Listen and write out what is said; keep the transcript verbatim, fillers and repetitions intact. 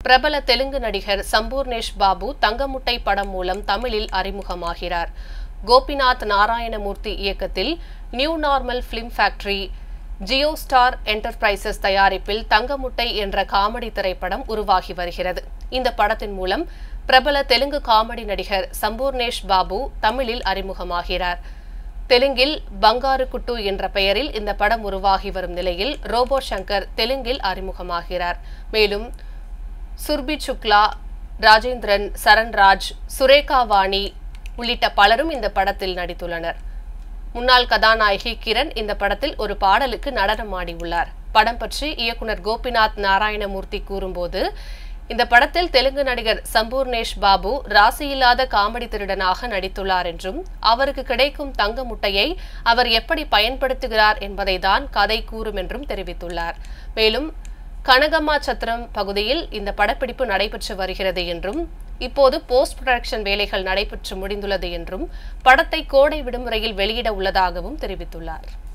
பிரபல தெலுங்கு நடிகர் சம்பூர்ணேஷ் பாபு தங்கமுட்டை படம் மூலம் தமிழில் அறிமுகமாகிறார். கோபிநாத் நாராயணமூர்த்தி இயக்கத்தில் new normal film factory Jio star enterprises தயாரிப்பில் தங்கமுட்டை என்ற காமெடி திரைப்படம் உருவாகி வருகிறது. இந்த படத்தின் மூலம் பிரபல தெலுங்கு காமெடி நடிகர் சம்பூர்ணேஷ் பாபு தமிழில் அறிமுகமாகிறார். தெலுங்கில் பங்காரு குட்டு என்ற பெயரில் இந்த படம் உருவாகி வரும் நிலையில் ரோபோ சங்கர் தெலுங்கில் அறிமுகமாகிறார். மேலும் சுர்பி சுக்லா, ராஜேந்திரன், சரண்ராஜ், சுரேகா வாணி உள்ளிட்ட பலரும் இந்த படத்தில் நடித்துள்ளனர். முன்னாள் கதாநாயகி கிரண் இந்த படத்தில் ஒரு பாடலுக்கு நடனமாடியுள்ளார். படம் பற்றி இயக்குனர் கோபிநாத் நாராயணமூர்த்தி கூறும்போது, இந்த படத்தில் தெலுங்கு நடிகர் சம்பூர்ணேஷ் பாபு ராசியில்லாத காமெடி திருடனாக நடித்துள்ளார் என்றும் அவருக்கு கிடைக்கும் தங்க முட்டையை அவர் எப்படி பயன்படுத்துகிறார் என்பதை தான் கதை கூறும் என்றும் தெரிவித்துள்ளார். மேலும் கனகம்மா சத்திரம் பகுதியில் இந்த படப்பிடிப்பு நடைபெற்று வருகிறது என்றும் இப்போது போஸ்ட் புரொடக்ஷன் வேலைகள் நடைபெற்று முடிந்துள்ளது என்றும் படத்தை கோடை விடுமுறையில் வெளியிட உள்ளதாகவும் தெரிவித்துள்ளார்.